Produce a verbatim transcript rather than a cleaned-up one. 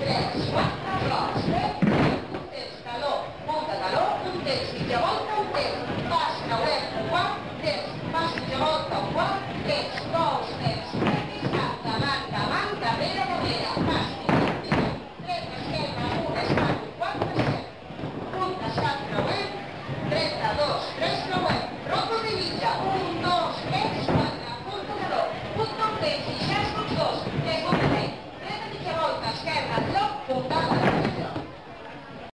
tres, quatre blocs, eh? Un temps, taló, punta, taló, un temps, mitja volta, un temps, pas, creuem, un quart, temps, pas, mitja volta, un quart, temps, dos, temps, premis, cap, davant, davant, darrere, darrere, pas, mitja, dreta, esquerra, un, estat, un quart, set, punta, estat, creuem, dreta, dos, tres, creuem, roco de mitja, un, dos, tres, quatre, punta, taló, punta, un temps, i xers, dos, dos, tres, un, tres, dreta, mitja volta, esquerra, lloc, punta,